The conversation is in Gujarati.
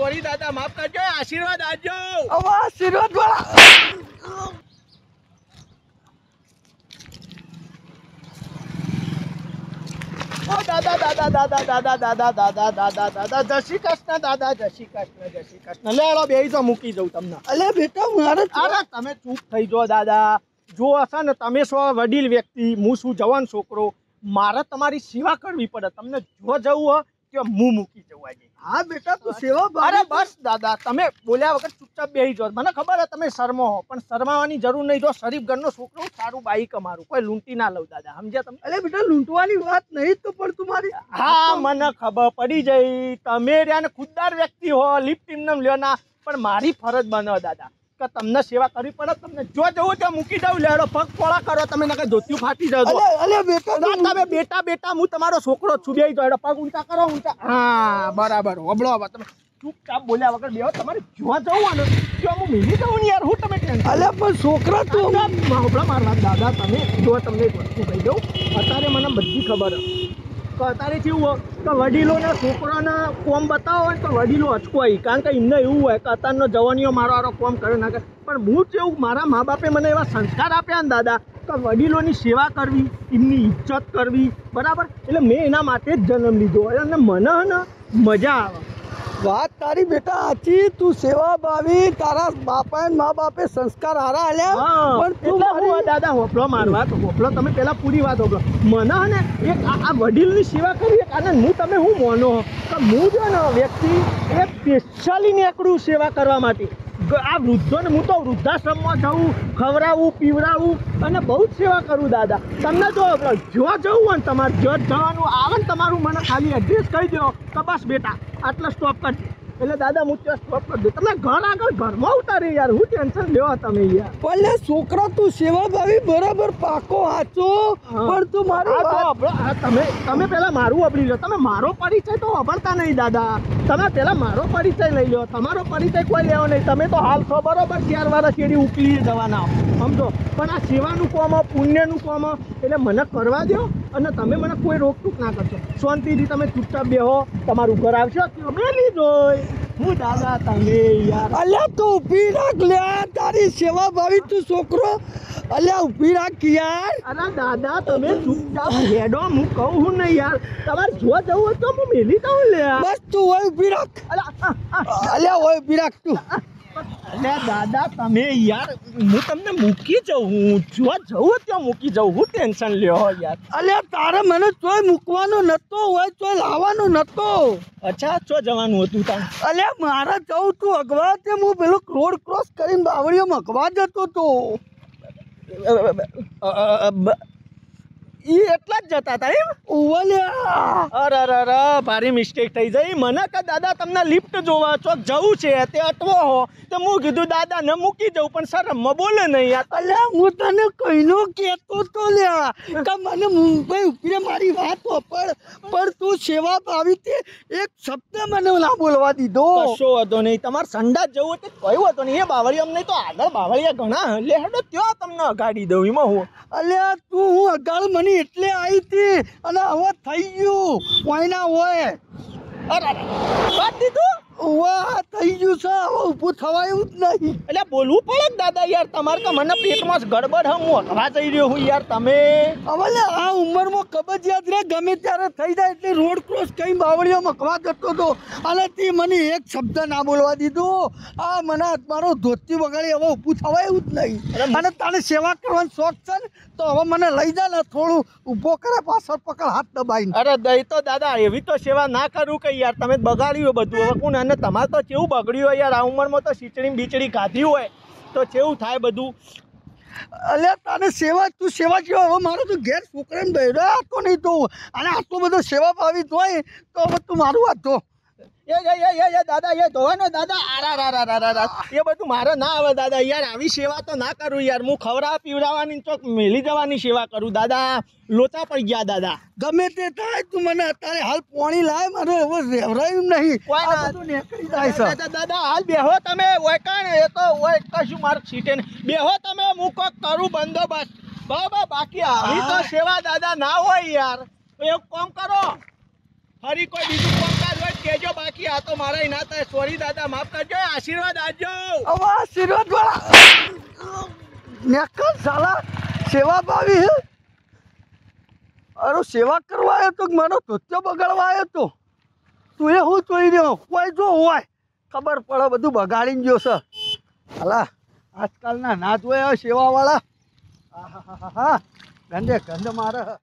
સોરી દાદા, માફ કરજો, આશીર્વાદ આપજો. હવે આશીર્વાદ વાળા. ઓ દાદા દાદા દાદા દાદા દાદા દાદા દાદા દાદા, જય શ્રી કૃષ્ણ દાદા, જય શ્રી કૃષ્ણ, જય શ્રી કૃષ્ણ. લેડો બેહી જાઓ, મૂકી દઉં તમને. અલે બેટા મારે અરે તમે ચૂપ થઈ જાઓ દાદા. જો હશે ને, તમે છો વડીલ વ્યક્તિ, હું છું જવાન છોકરો, મારે તમારી સેવા કરવી પડે. તમને જો જવું હોય તો હું મૂકી જવું આજે. હા બેટા તું સેવા અરે બસ દાદા, તમે બોલ્યા વગર ચૂપચાપ બેહી જાઓ. મને ખબર છે તમે શરમો હો, પણ શરમાવાની જરૂર નહીં. જો શરીફ ઘરનો છોકરો, સારું બાઈક અમારું, કોઈ લૂંટી ના લઉં દાદા, સમજ્યા તમે? અલે બેટા લૂંટવાની વાત નહીં તો પણ તું મારી. હા મને ખબર પડી જઈ. તમે રહ્યા ને ખુદદાર વ્યક્તિ હો, લિફ્ટ એમને લ્યો ના, પણ મારી ફરજ બનો દાદા કે તમને સેવા કરવી પડે. તમને જો જવું ત્યાં મૂકી દઉં. લેડો પગ પોળા કરો તમે, નકર ધોતિયું ફાટી જજો. અલે બેટા તમે બેટા બેટા, હું તમારો છોકરો છું. બેહી જાઓ, પગ ઊંચા કરો, ઊંચા. હા બરાબર, હોબળો. હવે તમે ચૂપચાપ બોલ્યા વગર બેહો. તમારે જો જવું ને તો હું મિલી જાઉં ને યાર. હું તમે ટેન્શન. અલે પણ છોકરા તું હોબળા મારવા દાદા. તમે જો તમને એક વસ્તુ કહી દઉં, અત્યારે મને બધી ખબર કે અત્યારે કેવું હોય કે વડીલોના છોકરાના કોમ બતાવો હોય તો વડીલો અચકોય. કારણ કે એમને એવું હોય કે અત્યારનો જવાનીઓ મારો કોમ કરે નાખે. પણ હું કેવું, મારા મા બાપે મને એવા સંસ્કાર આપ્યા ને દાદા કે વડીલોની સેવા કરવી, એમની ઇજ્જત કરવી, બરાબર. એટલે મેં એના માટે જ જન્મ લીધો. અને મને ને મજા આવે. વાત તારી બેટા સાચી. તું સેવા ભાવી, તારા બાપા મા બાપે સંસ્કાર હારા આલ્યા. પણ તું એટલે દાદા હોપલો મારવા તો હોપલો, તમે પેલા પૂરી વાત હોપલો. મને ને એક આ વડીલની સેવા કરવી એક આનંદ. હું તમે હું માનો કે હું જો ને વ્યક્તિ એ સ્પેશિયલી નીકળું સેવા કરવા માટે. આ વૃદ્ધોને હું તો વૃદ્ધાશ્રમમાં જવું, ખવડાવું, પીવડાવું અને બહુ જ સેવા કરું દાદા. તમને જો જવું હોય ને, તમારે જો જવાનું આવે ને તમારું, મને ખાલી એડ્રેસ કહી દો તો બસ બેટા આટલા સ્ટોપ કરજો. એટલે દાદા હું ત્યાં સ્ટોપ કરી દઉં. તમે ઘર આગળ ઘરમાં ઉતારી યાર, હું ટેન્શન લેવા તમે યાર. પણ છોકરા તું સેવા ભાવી બરાબર પાકો હાચો. પણ તું મારું તમે પેલા મારું અબડી લો. તમે મારો પરિચય તો અભરતા નહીં દાદા. તમે પેલા મારો પરિચય લઈ લો. તમારો પરિચય કોઈ લેવો નહીં. તમે તો હાલ છો બરોબર 4 વર્ષ એડી ઉકલી જવાના સમજો. પણ આ સેવાનું કામ, પુણ્યનું કામ, એટલે મને કરવા દો. અને તમે મને કોઈ રોકટોક ના કરશો. શાંતિથી તમે ચૂપચાપ બેહો. તમારું ઘર આવશો બેલી જોઈ. હું દાદા તમે યાર. અલ્યા તું ઊભી રાખ લે. તારી સેવા ભાવી તું છોકરો. અલ્યા ઊભી રાખ યાર. અરે દાદા તમે ચૂપચાપ હેડો. હું કહું હું નહીં યાર. તમારે જો જવું હોય તો હું મેલી દઉં લે. બસ તું હોય ઊભી રાખ. અલ્યા હોય ઊભી રાખ તું. અલ્યા દાદા તમે યાર, હું તમને મૂકી જાઉં. હું જો જવું ત્યાં મૂકી જાઉં. હું ટેન્શન લ્યો યાર. અલ્યા તારે મને ચોય મૂકવાનો નતો, હોય ચોય લાવવાનો નતો. અચ્છા ચો જવાનું હતું તાર? અલ્યા મારે જવું તું અગવા તે હું પેલો રોડ ક્રોસ કરીને બાવળીઓમાં અગવા જતો તો. ઈ એટલા જ જતા હતા એમ? ઓવલ્યા અરે અરે ભારી મિસ્ટેક થઈ જાય. મને કે દાદા તમને લિફ્ટ જોવા ચોક જવું છે તે અટવો હો તો હું કીધું દાદા ને મૂકી જવું, પણ શરમમાં બોલે નહીં યાર. અલ્યા હું તને કઈનો કહેતો તો લ્યા કે મને મુંબઈ ઉપરે મારી વાત પણ તું સેવા આવી તે એક શબ્દ મને ના બોલવા દીધો. કશો હતો નહીં. તમારે સંડાસ જવું તે કયું હતું નહીં. એ બાવળિયા નહીં તો આગળ બાવળિયા ઘણા લે હેડો ત્યાં તમને અગાડી દઉં. એમાં હું અલ્યા તું હું અગાળ મને એટલે આવી હતી અને હવે થઈ ગયું કોઈના હોય. અરે વાત દીધું વાહ થઈ ગયું છે. હવે ઊભું થવાયું જ નહીં. એટલે બોલવું પડે ને દાદા યાર. તમારે કે મને પેટમાં ગડબડ હું અટવા જઈ રહ્યો હું યાર. તમે હવે આ ઉંમરમાં કબજિયાત રે ગમે ત્યારે થઈ જાય એટલે રોડ ક્રોસ કઈ બાવળીઓ મકવા જતો હતો અને તે મને એક શબ્દ ના બોલવા દીધું. આ મને મારો ધોતી વગાડી હવે ઊભું થવાયું જ નહીં. અને તારે સેવા કરવાનો શોખ છે ને તો હવે મને લઈ જા ને થોડું ઊભો કરે પાછળ પકડ હાથ દબાઈને. અરે દઈ તો દાદા એવી તો સેવા ના કરું કે યાર. તમે બગાડ્યું બધું. હવે કોણ અને તમારે તો કેવું બગડ્યું હોય યાર. આ ઉંમરમાં તો ખીચડી બીચડી ખાધી હોય તો કેવું થાય બધું. અલ્યા તારે સેવા તું સેવા જેવા હવે મારો તો ઘેર છોકરાને બહેરો હતો નહીં તો અને આટલો બધો સેવા ભાવી હોય તો હવે તું મારું હાથ ધો. એ દાદા એ ધોવાનો દાદા. આરા એ બધું મારે ના આવે દાદા યાર. આવી સેવા તો ના કરું યાર. હું ખવડાવવા પીવડાવવાની ચોક મેલી જવાની સેવા કરું દાદા. લોચા પડી ગયા દાદા. ગમે તે થાય તું મને અત્યારે હાલ પોણી લાય. મારે હવે રેવરાયું નહીં. નીકળી જાય છે દાદા. હાલ બેહો તમે. ઓય કાણ એ તો ઓય કશું મારે સીટે ને બેહો તમે. હું કોક કરું બંદોબસ્ત. બાબા બાકી આવી તો સેવા દાદા ના હોય યાર. એક કામ કરો ફરી કોઈ બીજું કામકાજ હોય તો કહેજો, બાકી આ તો મારા ના થાય. સોરી દાદા, માફ કરજો, આશીર્વાદ આપજો. હવે આશીર્વાદ વાળા નેકર સાલા સેવા ભાવી હે. અરે સેવા કરવા આવ્યો તો કે મારો ધોત્યો બગાડવા આવ્યો તો? તું એ હું જોઈ રહ્યો? કોઈ જો હોય ખબર પડે બધું બગાડીને ગયો છે. હાલા આજકાલના ના જોયા સેવાવાળા. હા ગંદે ગંદ મારે.